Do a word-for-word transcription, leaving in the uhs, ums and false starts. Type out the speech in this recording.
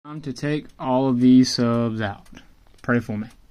Time to take all of these subs out. Pray for me.